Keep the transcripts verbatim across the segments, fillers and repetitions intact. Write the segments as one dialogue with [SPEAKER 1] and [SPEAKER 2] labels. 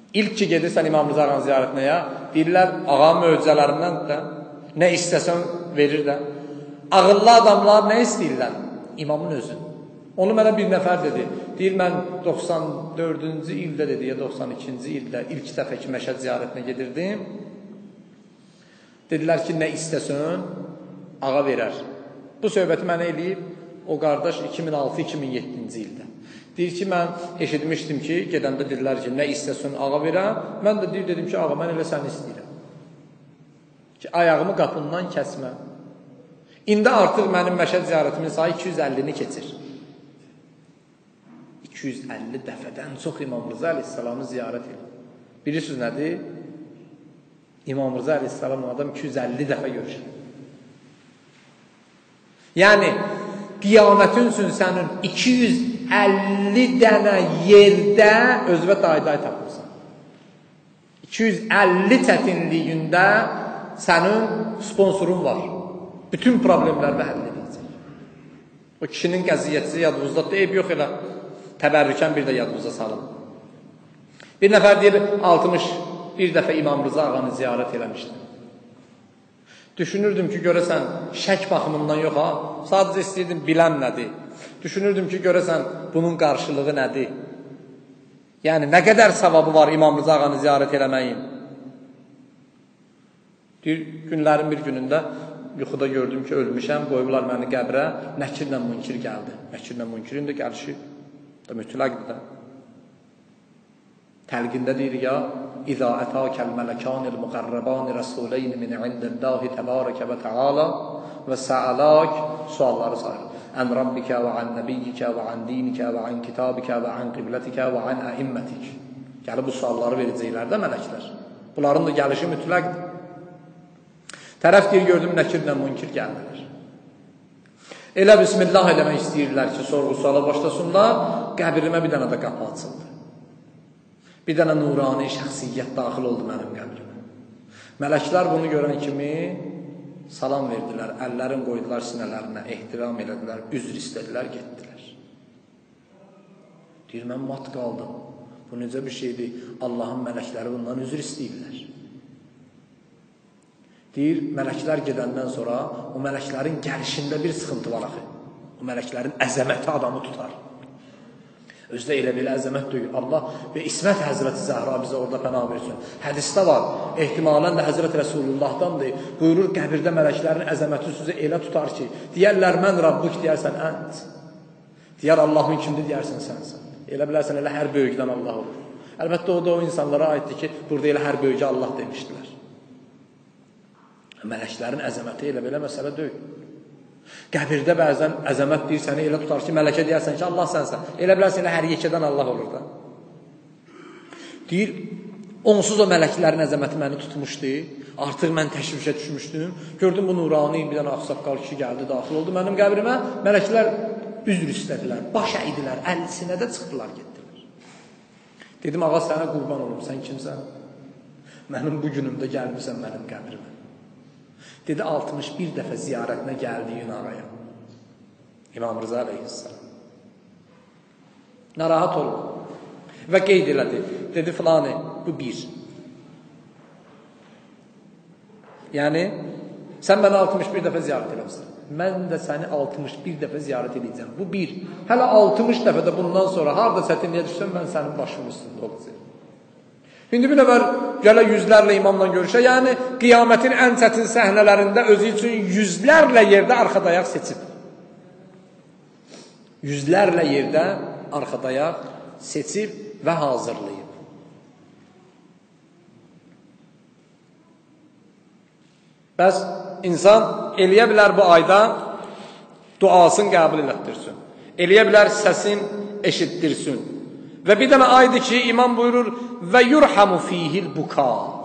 [SPEAKER 1] İlk ki gedirsən İmam Rıza ağanın ziyarətinə ya, deyirlər, ağanın möcüzələrindən də, nə istəsən verir də. Ağıllı adamlar nə istəyirlər? İmamın özün. Onu mənə bir nəfər dedi. Deyir, mən doxsan dördüncü ildə dedi, ya doxsan ikinci ildə ilk dəfə ki Məşəd ziyarətinə gedirdim. Dedilər ki, nə istəsən, ağa verər. Bu söhbəti mənə eləyib, o qardaş iki min altı iki min yeddinci ildə. Deyir ki, mən eşitmişdim ki, gedəndə dedilər ki, nə istəsən, ağa verər. Mən də deyir, dedim ki, ağa, mən elə səni istəyirəm. Ki, ayağımı qapından kəsmə. İndi artıq mənim Məşəd ziyarətimin sayı iki yüz əllini keçir. iki yüz əlli dəfədən çox İmam Rıza əleyhissalamı ziyarət edir. Bilirsiniz nədir? İmam Rıza əleyhissalamla adam iki yüz əlli dəfə görüşür. Yəni, qiyamətin üçün sənin iki yüz əlli dənə yerdə özvə dayday tapırsan. iki yüz əlli çətinliyində sənin sponsorun var. Bütün problemlərini həll edəcək. O kişinin qəziyyəti yadınızda deyib, yox elə təbərrükən bir də yadınıza salın. Bir nəfər deyir, altmış bir dəfə İmam Rıza ağanı ziyarət eləmişdi. Düşünürdüm ki, görəsən, şək baxımından yox ha, sadəcə istəyirdim, bilən nədir? Düşünürdüm ki, görəsən, bunun qarşılığı nədir? Yəni, nə qədər savabı var İmam Rıza ağanı ziyarət eləməyin? Deyir, günlərin bir günündə yuxuda gördüm ki, ölmüşəm, qoyublar məni qəbrə, Nəkirlə Münkir gəldi. Nəkirlə Münkirin də gəlişi da mütləqdir də. Təlqində deyir ya, İzə ətəkəl mələkânil müqərrəbani rəsuleyni min indəllahi təbarəkə və təala və səələk sualları sayır. Ən rabbikə və ən nəbiyyikə və ən dinikə və ən kitabikə və ən qiblətikə və ən əimmətik. Gəli bu sualları verəcəklər də mələklər. Bunların da gəlişi mütləqdir. Tərəf deyir, gördüm, Nəkirlə Münkir gəldilər. Elə bismillah eləmək istəyirlər ki, sorğu-suala başlasınlar, qəbrimə bir dənə də qapı açıldı. Bir dənə nurani şəxsiyyət daxil oldu mənim qəbrimə. Mələklər bunu görən kimi salam verdilər, əllərin qoydular sinələrinə, ehtiram elədilər, üzr istədilər, getdilər. Deyir, mən mat qaldım. Bu necə bir şeydir? Allahın mələkləri bundan üzr istəyirlər. Deyir, mələklər gedəndən sonra o mələklərin gəlişində bir sıxıntı var axı. O mələklərin əzəməti adamı tutar. Özdə elə belə əzəmət deyil. Allah və İsmət Həzrəti Zəhra bizə orada pənah versin. Hədisdə var, ehtimalən də Həzrət Rəsulullahdandır. Buyurur, qəbirdə mələklərin əzəməti sizi elə tutar ki, deyərlər, mən Rabbuk, deyərsən, ənt. Deyər, Allahın kimdir, deyərsən, sənsən. Elə bilərsən, elə hər böyükdən Allah olur. Əlbəttə, o da o insanlara aiddir ki, burada elə hər böyükə Allah demişdilər. Mələklərin əzəməti elə belə məsələ deyil. Qəbirdə bəzən əzəmət deyir, səni elə tutar ki, mələkə deyərsən ki, Allah sənsən. Elə bilərsən, elə hər yekədən Allah olur da. Deyir, onsuz o mələklərin əzəməti məni tutmuşdu. Artıq mən təşvişə düşmüşdüm. Gördüm, bu nurani bir dənə ağsaqqal kişi gəldi, daxil oldu mənim qəbrimə. Mələklər üzr istədilər, baş əydilər, əlisinə də çıxdılar, getdilər. Dedim, ağa, sənə qurban olum, sən kimsən? Mənim bu günümdə gəlmirsən mənim qəbrimə. Dedi, altmış bir dəfə ziyarətinə gəldiyin ağaya. İmam Rıza əleyhissalam. Narahat olun. Və qeyd elədi. Dedi, filanı, bu bir. Yəni, sən mənə altmış bir dəfə ziyarət eləmişsən. Mən də səni altmış bir dəfə ziyarət edəcəm. Bu bir. Hələ altmış dəfə də bundan sonra harada çətinliyə düşsən, mən sənin başımın üstündə olacaq. İndi bir nəfər gələ yüzlərlə imamla görüşə, yəni qiyamətin ən çətin səhnələrində özü üçün yüzlərlə yerdə arxadayaq seçib. Yüzlərlə yerdə arxadayaq seçib və hazırlayıb. Bəs insan eləyə bilər bu ayda duasını qəbul elətdirsin. Eləyə bilər səsin eşitdirsin. Və bir dənə aydır ki, imam buyurur, və yurhamu fihil buka.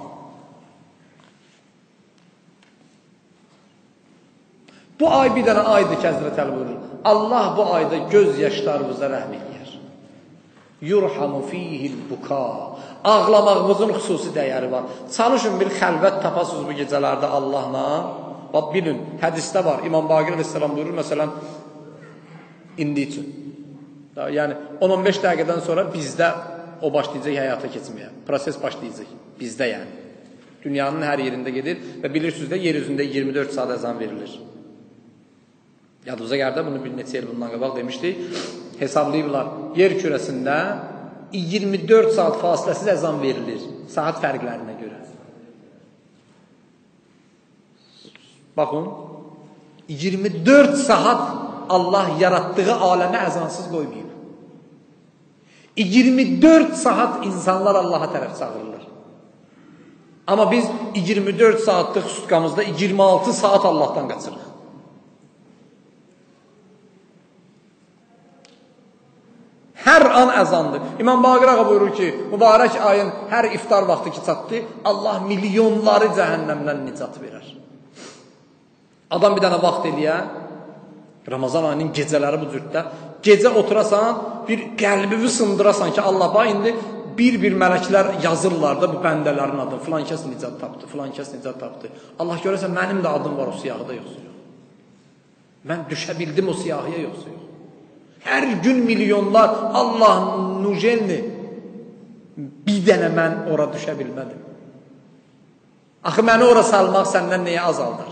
[SPEAKER 1] Bu ay bir dənə aydır ki, Həzrət Əli buyurur, Allah bu ayda göz yaşlarımıza rəhm edir. Yurhamu fihil buka. Ağlamağımızın xüsusi dəyəri var. Çalışın bir xəlvət tapasınız bu gecələrdə Allahla. Bax, bilin, hədisdə var, İmam Baqir Aleyhisselam buyurur, məsələn, indi üçün. Yəni, on on beş dəqiqədən sonra bizdə o başlayacaq həyata keçməyə. Proses başlayacaq. Bizdə yəni. Dünyanın hər yerində gedir və bilirsiniz də yer üzündə iyirmi dörd saat əzan verilir. Yadınıza gəldi, bunu bir neçə il bundan qabaq demişdik. Hesablayıblar, yer kürəsində iyirmi dörd saat fasiləsiz əzan verilir. Saat fərqlərinə görə. Baxın, iyirmi dörd saat Allah yaratdığı aləmə əzansız qoymayıb. iyirmi dörd saat insanlar Allaha tərəf çağırırlar. Amma biz iyirmi dörd saatlıq sutqamızda iyirmi altı saat Allahdan qaçırıq. Hər an əzandır. İmam Baqir ağa buyurur ki, mübarək ayın hər iftar vaxtı ki çatdı, Allah milyonları cəhənnəmdən nicat verər. Adam bir dənə vaxt eləyə, Ramazan ayının gecələri bu cürddə, gecə oturasan, bir qəlbini sındırasan ki, Allah bax, indi bir-bir mələklər yazırlar da bu bəndələrin adını, filan kəs nicat tapdı, filan kəs nicat tapdı. Allah görəsən, mənim də adım var o siyahıda, yoxsa yox. Mən düşə bildim o siyahıya, yoxsa yox. Hər gün milyonlar, Allah nujelni, bir dənə mən ora düşə bilmədim. Axı, məni ora salmaq səndən nəyə azaldar?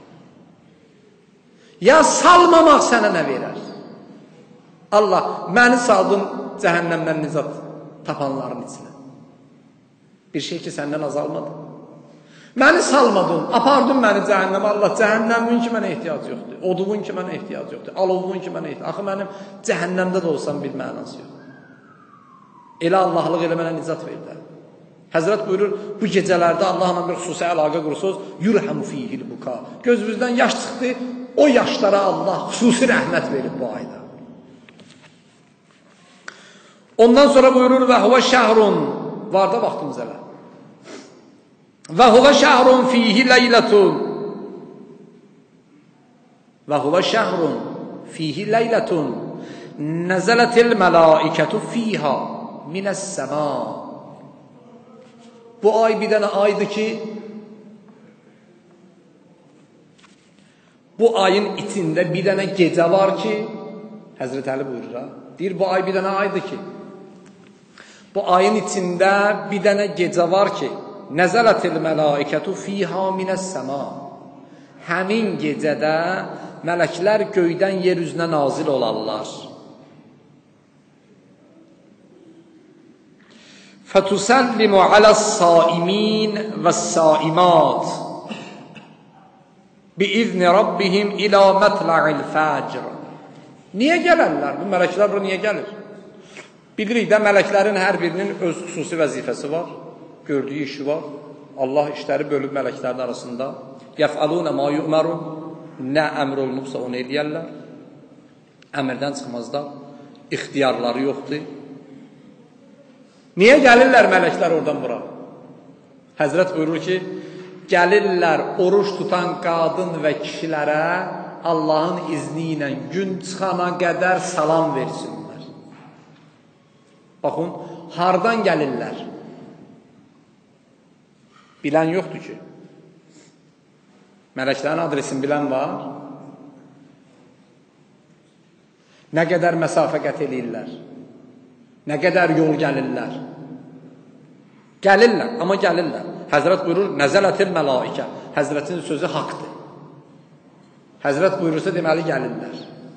[SPEAKER 1] Ya salmamaq sənə nə verər? Allah, məni saldın cəhənnəmdən nicat tapanların içinə. Bir şey ki, səndən azalmadı. Məni salmadın, apardın məni cəhənnəmə. Allah, cəhənnəmin ki, mənə ehtiyac yoxdur. Oduvun ki, mənə ehtiyac yoxdur. Alovun ki, mənə ehtiyac. Axı, mənim cəhənnəmdə də olsam bir mənası yox. Elə Allahlıq elə mənə nicat verdi. Həzrət buyurur, bu gecələrdə Allahla bir xüsusi əlaqə qursunuz, yurhəmu fihil buka. Gözümüzdən yaş çıxdı, o yaşlara Allah xüsusi rəhmət verib bu ayda. Ondan sonra buyurur, və huvə şəhrun, var da vaxtımız ələ. Və huvə şəhrun fihi leylətun. Və huvə şəhrun fihi leylətun. Nəzələtil mələikətü fiha minəs-səma. Bu ay bir dənə aydır ki, bu ayın içində bir dənə gecə var ki, Həzrət Əli buyurur ha, deyir bu ay bir dənə aydır ki, bu ayın içində bir dənə gecə var ki, nəzələtil mələikətü fiha minəs-səma. Həmin gecədə mələklər göydən yer üzünə nazil olarlar. Fətusəllimu aləs-saimin vəs-saimat biizni rabbihim ilə mətla'il fəcr. Niyə gələrlər? Bu mələklər bura niyə gəlir? Bilirik də mələklərin hər birinin öz xüsusi vəzifəsi var, gördüyü işi var. Allah işləri bölüb mələklərin arasında. Yəf'alunə ma yu'mərun. Nə əmr olunubsa onu eləyərlər. Əmrdən çıxmazlar. İxtiyarları yoxdur. Niyə gəlirlər mələklər oradan bura? Həzrət buyurur ki, gəlirlər oruç tutan qadın və kişilərə Allahın izni ilə gün çıxana qədər salam versinlər. Baxın, hardan gəlirlər? Bilən yoxdur ki. Mələklərin adresini bilən var. Nə qədər məsafə qət eləyirlər? Nə qədər yol gəlirlər? Gəlirlər, amma gəlirlər. Həzrət buyurur, nəzələtil mələikə. Həzrətin sözü haqdır. Həzrət buyurursa deməli gəlirlər.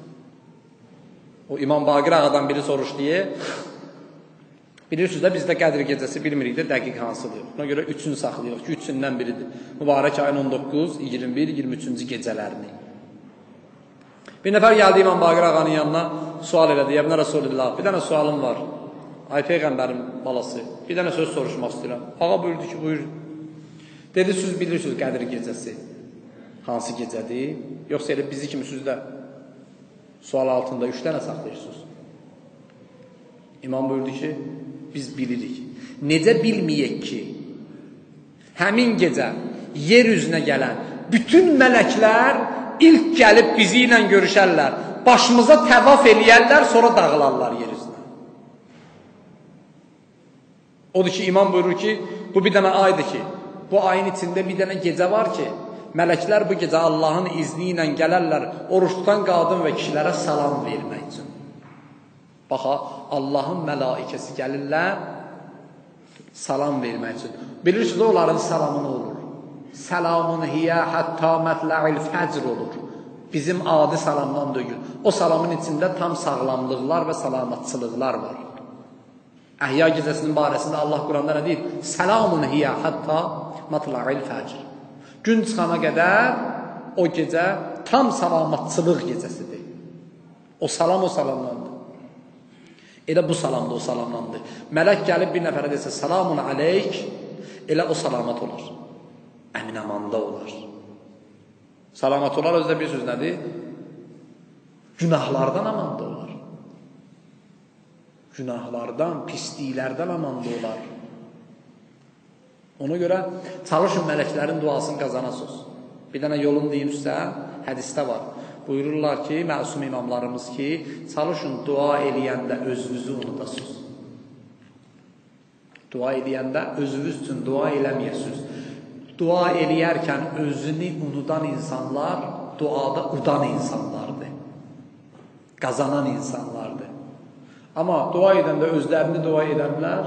[SPEAKER 1] O İmam Baqir ağadan biri soruşdu deyə, bilirsiniz də bizdə Qədr gecəsi bilmirik də dəqiq hansıdır. Buna görə üçünü saxlayıq ki, üçündən biridir. Mübarək ayın on doqquz, iyirmi bir, iyirmi üçüncü gecələrini. Bir nəfər gəldi İmam Baqir ağanın yanına, sual elədi. Yəbnə Rasulullah, bir dənə sualım var. Ay Peyğəmbərin balası, bir dənə söz soruşmaq istəyirəm. Ağa buyurdu ki, buyur. Dedi, siz bilirsiniz Qədr gecəsi hansı gecədir? Yoxsa elə bizi kimi siz də sual altında üç dənə saxlayırsınız. İmam buyurdu ki, biz bilirik. Necə bilməyək ki, həmin gecə yer üzünə gələn bütün mələklər ilk gəlib bizi ilə görüşərlər, başımıza təvaf eləyərlər, sonra dağılarlar yer üzünə. Odur ki, imam buyurur ki, bu bir dənə aydır ki, bu ayın içində bir dənə gecə var ki, mələklər bu gecə Allahın izni ilə gələrlər, oruç tutan qadın və kişilərə salam vermək üçün. Baxa, Allahın mələikəsi gəlirlər, Salam vermək üçün. Bilirsiniz, onların salamı nə olur? Selamun hiyə hətta mətla'il fəcr olur. Bizim adi salamdan deyil. O salamın içində tam sağlamlıqlar və salamatçılıqlar var. Əhya gecəsinin barəsində Allah Quranda nə deyir? Selamun hiyə hətta mətla'il fəcr. Gün çıxana qədər o gecə tam salamatçılıq gecəsidir. O salam o salamlandı. Elə bu salamda o salamlandı. Mələk gəlib bir nəfərə desə, salamun aleyk, elə o salamat olar. Əmin-əmanda olar. Salamat olar, özdə bir söz nədir? Günahlardan amanda olar. Günahlardan, pisliklərdən amanda olar. Ona görə çalışın mələklərin duasını qazanasınız. Bir dənə yolun deyimsə, hədisdə var. Buyururlar ki, məsum imamlarımız ki, çalışın dua eləyəndə özünüzü unudasınız. Dua eləyəndə özünüz üçün dua eləməyəsiniz. Dua eləyərkən özünü unudan insanlar duada udan insanlardır. Qazanan insanlardır. Amma dua edəndə özlərini dua edənlər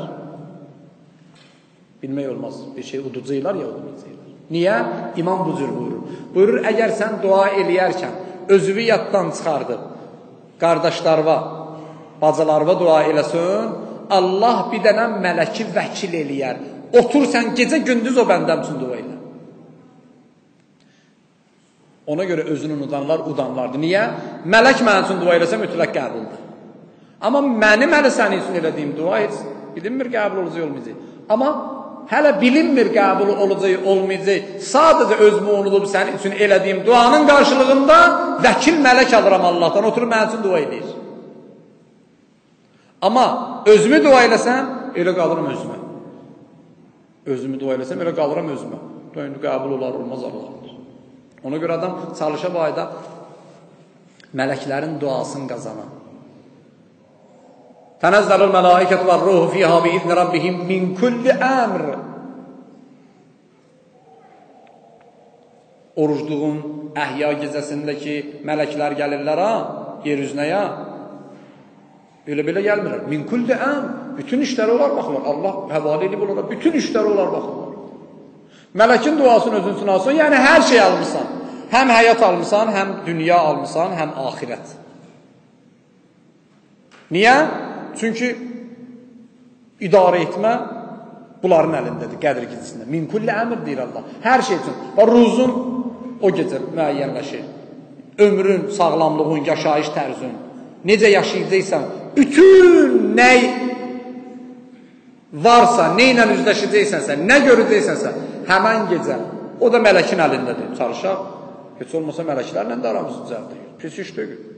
[SPEAKER 1] bilmək olmaz. Bir şey uducuylar ya uducuylar. Niyə? İmam bu cür buyurur. Buyurur, əgər sən dua eləyərkən özünü yaddan çıxardıb, qardaşlarva, bacılarva dua eləsin, Allah bir dənə mələki vəkil eləyər. Otur sən gecə gündüz o bəndəm üçün dua elə. Ona görə özünü unudanlar udanlardır. Niyə? Mələk mənim üçün dua eləsə mütləq qəbuldur. Amma mənim hələ sənin üçün elədiyim dua heç bilinmir qəbul olacaq olmayacaq. Amma hələ bilinmir qəbul olacaq olmayacaq. Sadəcə özümü unudub sənin üçün elədiyim duanın qarşılığında vəkil mələk alıram Allahdan, oturub mənim üçün dua edir. Amma özümü dua eləsəm, elə qalıram özümə. Özümü dua eləsəm, elə qalıram özümə. Döyündü qəbul olar, olmaz Allahdır. Ona görə adam çalışa bu ayda mələklərin duasını qazanan. Tənəzzəlul mələikətü və ruhu fiyhə bi-izni rabbihim min kulli əmr. Orucluğun əhya gecəsindəki mələklər gəlirlər ha, yer üzünəyə. Elə-belə gəlmirlər. Min kulli əmr. Bütün işləri olar baxırlar. Allah həvalə edib olar. Bütün işləri olar baxırlar. Mələkin duasını özün üçün alsan, yəni hər şey almışsan. Həm həyat almışsan, həm dünya almışsan, həm axirət. Niyə? Çünki idarə etmə bunların əlindədir, qədr gecəsində. Min kulli əmr deyir Allah. Hər şey üçün. Və ruzun o gecə müəyyənləşir. Ömrün, sağlamlığın, yaşayış tərzün, necə yaşayacaqsan, bütün nə varsa, nə ilə üzləşəcəksənsə, nə görəcəksənsə, həmən gecə, o da mələkin əlindədir. Çalışaq, heç olmasa mələklərlə də aramızı düzəldir. Pis iş deyil.